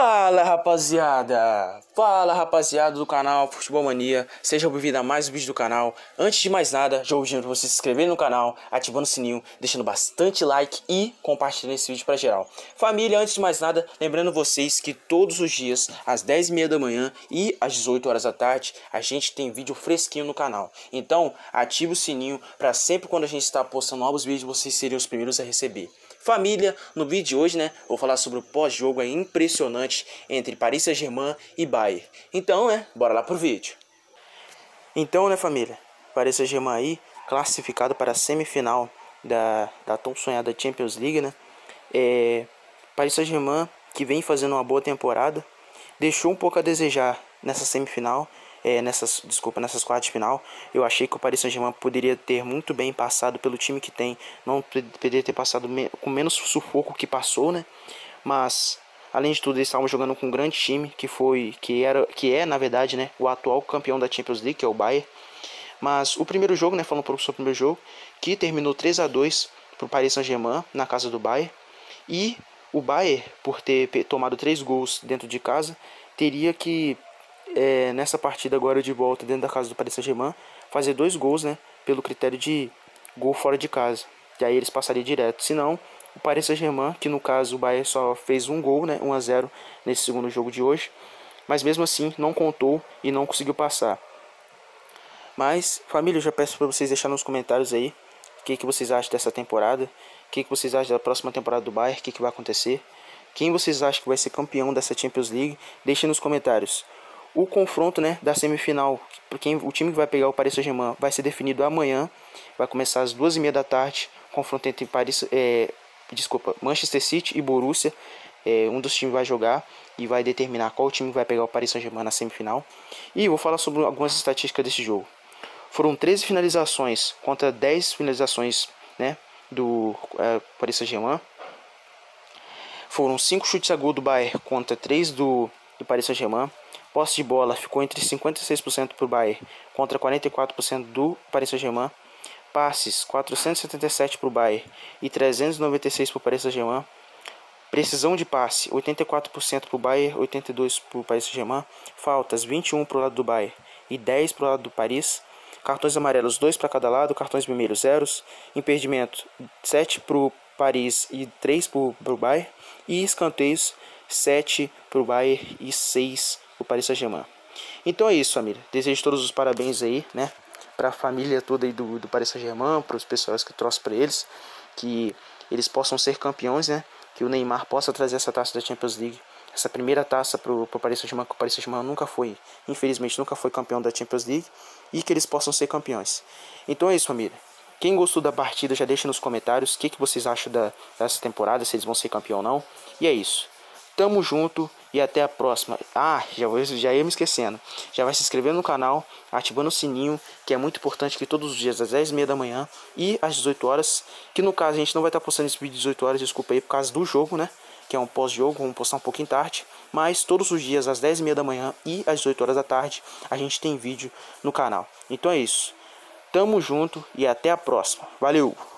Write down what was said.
Fala rapaziada do canal Futebol Mania, seja bem-vindo a mais um vídeo do canal. Antes de mais nada, já pedindo pra você se inscrever no canal, ativando o sininho, deixando bastante like e compartilhando esse vídeo pra geral. Família, antes de mais nada, lembrando vocês que todos os dias, às 10h30 da manhã e às 18 horas da tarde, a gente tem vídeo fresquinho no canal. Então, ative o sininho para sempre quando a gente está postando novos vídeos, vocês serem os primeiros a receber. Família, no vídeo de hoje, vou falar sobre o pós-jogo impressionante entre Paris Saint-Germain e Bayern. Então, bora lá pro vídeo. Então, família, Paris Saint-Germain aí, classificado para a semifinal da tão sonhada Champions League, Paris Saint-Germain, que vem fazendo uma boa temporada, deixou um pouco a desejar nessa semifinal. Nessas quartas de final, eu achei que o Paris Saint-Germain poderia ter muito bem passado pelo time que tem, não poderia ter passado com menos sufoco que passou, Mas além de tudo, eles estavam jogando com um grande time que é na verdade, o atual campeão da Champions League, que é o Bayern. Mas o primeiro jogo, falando um pouco sobre o primeiro jogo, que terminou 3-2 para o Paris Saint-Germain na casa do Bayern, e o Bayern, por ter tomado 3 gols dentro de casa, teria que nessa partida agora de volta dentro da casa do Paris Saint-Germain, fazer 2 gols, pelo critério de gol fora de casa. E aí eles passariam direto. Senão, o Paris Saint-Germain, que no caso o Bayern só fez um gol, 1-0 nesse segundo jogo de hoje, mas mesmo assim não contou e não conseguiu passar. Mas, família, eu já peço para vocês deixarem nos comentários aí o que vocês acham dessa temporada, o que vocês acham da próxima temporada do Bayern, o que vai acontecer, quem vocês acham que vai ser campeão dessa Champions League, deixem nos comentários. O confronto, da semifinal, o time que vai pegar o Paris Saint-Germain vai ser definido amanhã. Vai começar às 2h30 da tarde. Confronto entre Manchester City e Borussia. Um dos times vai jogar e vai determinar qual time vai pegar o Paris Saint-Germain na semifinal. E vou falar sobre algumas estatísticas desse jogo. Foram 13 finalizações contra 10 finalizações, do Paris Saint-Germain. Foram 5 chutes a gol do Bayern contra 3 do Paris Saint-Germain. Posse de bola ficou entre 56% para o Bayern contra 44% do Paris Saint-Germain. Passes, 477 para o Bayern e 396 para o Paris Saint-Germain. Precisão de passe, 84% para o Bayern, 82% para o Paris Saint-Germain. Faltas, 21 para o lado do Bayern e 10 para o lado do Paris. Cartões amarelos, 2 para cada lado. Cartões vermelhos, 0. Impedimento, 7 para o Paris e 3 para o Bayern. E escanteios, 7 para o Bayern e 6 para o Paris Saint-Germain. Então é isso, família. Desejo todos os parabéns aí, para a família toda aí do Paris Saint-Germain, para os pessoas que trouxeram para eles, que eles possam ser campeões, que o Neymar possa trazer essa taça da Champions League, essa primeira taça para o Paris Saint-Germain, que o Paris Saint-Germain infelizmente nunca foi campeão da Champions League, e que eles possam ser campeões. Então é isso, família. Quem gostou da partida já deixa nos comentários o que vocês acham dessa temporada, se eles vão ser campeão ou não. E é isso. Tamo junto e até a próxima. Já ia me esquecendo. Já vai se inscrevendo no canal, ativando o sininho, que é muito importante, que todos os dias às 10h30 da manhã e às 18 horas. Que no caso a gente não vai estar postando esse vídeo às 18 horas, desculpa aí, por causa do jogo, que é um pós-jogo, vamos postar um pouquinho tarde. Mas todos os dias às 10h30 da manhã e às 18 horas da tarde a gente tem vídeo no canal. Então é isso. Tamo junto e até a próxima. Valeu!